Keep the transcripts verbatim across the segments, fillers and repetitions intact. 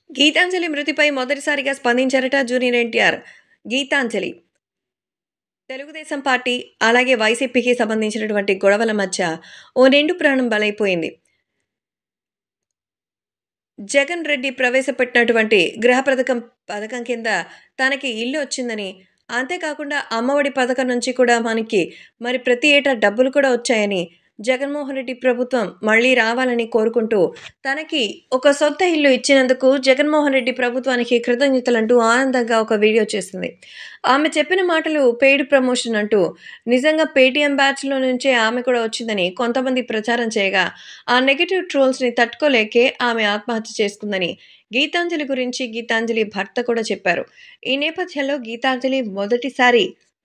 గీతాంజలి మృతిపై మొదటిసారిగా స్పందించారట జూనియర్ ఎన్టీఆర్. గీతాంజలి తెలుగుదేశం పార్టీ, అలాగే వైసీపీకి సంబంధించినటువంటి గొడవల మధ్య ఓ నిండు ప్రాణం బలైపోయింది. జగన్ రెడ్డి ప్రవేశపెట్టినటువంటి గృహ పథకం పథకం కింద తనకి ఇల్లు వచ్చిందని, అంతేకాకుండా అమ్మఒడి పథకం నుంచి కూడా మనకి మరి ప్రతి ఏటా డబ్బులు కూడా వచ్చాయని, జగన్మోహన్ రెడ్డి ప్రభుత్వం మళ్ళీ రావాలని కోరుకుంటూ తనకి ఒక సొంత ఇల్లు ఇచ్చినందుకు జగన్మోహన్ రెడ్డి ప్రభుత్వానికి కృతజ్ఞతలంటూ ఆనందంగా ఒక వీడియో చేసింది. ఆమె చెప్పిన మాటలు పెయిడ్ ప్రమోషన్ అంటూ, నిజంగా పేటీఎం బ్యాచ్‌లో నుంచే ఆమె కూడా వచ్చిందని కొంతమంది ప్రచారం చేయగా, ఆ నెగెటివ్ ట్రోల్స్‌ని తట్టుకోలేకే ఆమె ఆత్మహత్య చేసుకుందని గీతాంజలి గురించి గీతాంజలి భర్త కూడా చెప్పారు. ఈ నేపథ్యంలో గీతాంజలి మొదటిసారి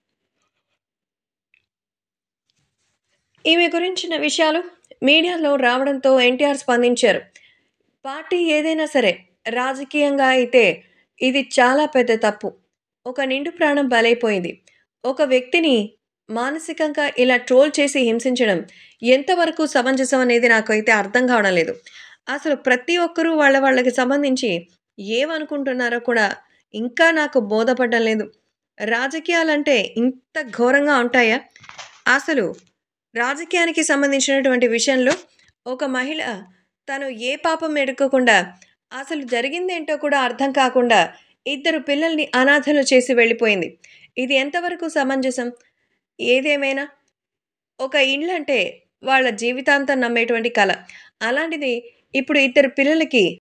ఈమె గురించిన విషయాలు మీడియాలో రావడంతో ఎన్టీఆర్ స్పందించారు. పార్టీ ఏదైనా సరే, రాజకీయంగా అయితే ఇది చాలా పెద్ద తప్పు. ఒక నిండు ప్రాణం బలైపోయింది. ఒక వ్యక్తిని మానసికంగా ఇలా ట్రోల్ చేసి హింసించడం ఎంతవరకు సమంజసం అనేది నాకైతే అర్థం కావడం లేదు. అసలు ప్రతి ఒక్కరూ వాళ్ళ వాళ్ళకి సంబంధించి ఏమనుకుంటున్నారో కూడా ఇంకా నాకు బోధపడడం లేదు. రాజకీయాలంటే ఇంత ఘోరంగా ఉంటాయా? అసలు రాజకీయానికి సంబంధించినటువంటి విషయంలో ఒక మహిళ తను ఏ పాపం ఎరుక్కకుండా, అసలు జరిగిందేంటో కూడా అర్థం కాకుండా ఇద్దరు పిల్లల్ని అనాథలు చేసి వెళ్ళిపోయింది. ఇది ఎంతవరకు సమంజసం? ఏదేమైనా ఒక ఇల్లంటే వాళ్ళ జీవితాంతం నమ్మేటువంటి కల. అలాంటిది ఇప్పుడు ఇద్దరు పిల్లలకి